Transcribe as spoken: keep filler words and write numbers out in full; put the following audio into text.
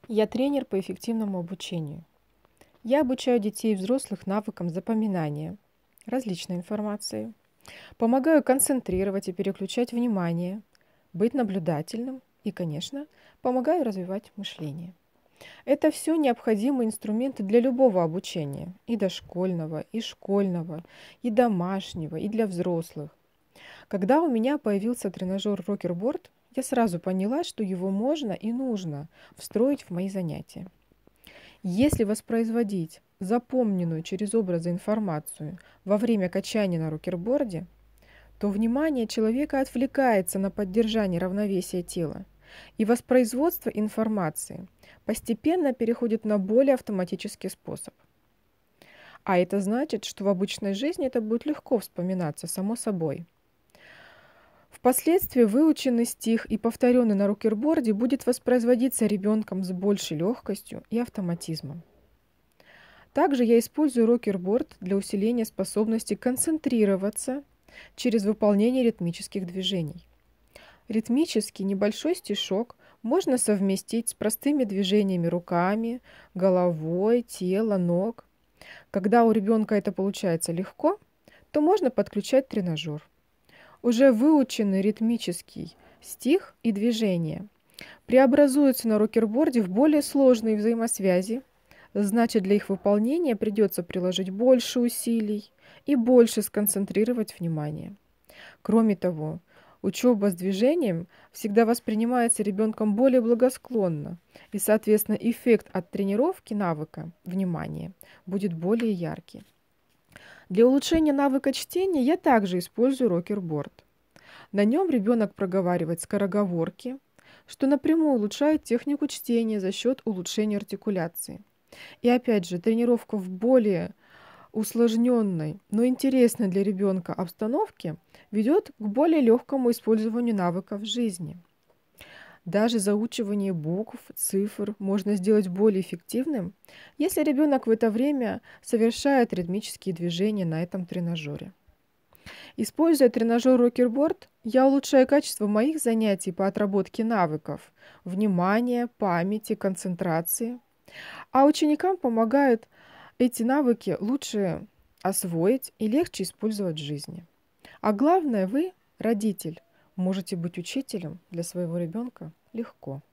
Я тренер по эффективному обучению. Я обучаю детей и взрослых навыкам запоминания различной информации, помогаю концентрировать и переключать внимание, быть наблюдательным и, конечно, помогаю развивать мышление. Это все необходимые инструменты для любого обучения, и дошкольного, и школьного, и домашнего, и для взрослых. Когда у меня появился тренажер Рокерборд, я сразу поняла, что его можно и нужно встроить в мои занятия. Если воспроизводить запомненную через образы информацию во время качания на рокерборде, то внимание человека отвлекается на поддержание равновесия тела, и воспроизводство информации постепенно переходит на более автоматический способ. А это значит, что в обычной жизни это будет легко вспоминаться само собой. Впоследствии выученный стих и повторенный на рокерборде будет воспроизводиться ребенком с большей легкостью и автоматизмом. Также я использую рокерборд для усиления способности концентрироваться через выполнение ритмических движений. Ритмический небольшой стишок можно совместить с простыми движениями руками, головой, тела, ног. Когда у ребенка это получается легко, то можно подключать тренажер. Уже выученный ритмический стих и движение преобразуются на рокерборде в более сложные взаимосвязи, значит, для их выполнения придется приложить больше усилий и больше сконцентрировать внимание. Кроме того, учеба с движением всегда воспринимается ребенком более благосклонно, и, соответственно, эффект от тренировки навыка внимания будет более яркий. Для улучшения навыка чтения я также использую рокерборд. На нем ребенок проговаривает скороговорки, что напрямую улучшает технику чтения за счет улучшения артикуляции. И опять же, тренировка в более усложненной, но интересной для ребенка обстановке ведет к более легкому использованию навыков в жизни. Даже заучивание букв, цифр можно сделать более эффективным, если ребенок в это время совершает ритмические движения на этом тренажере. Используя тренажер Рокерборд, я улучшаю качество моих занятий по отработке навыков внимания, памяти, концентрации, а ученикам помогают эти навыки лучше освоить и легче использовать в жизни. А главное, вы, родитель, можете быть учителем для своего ребенка легко.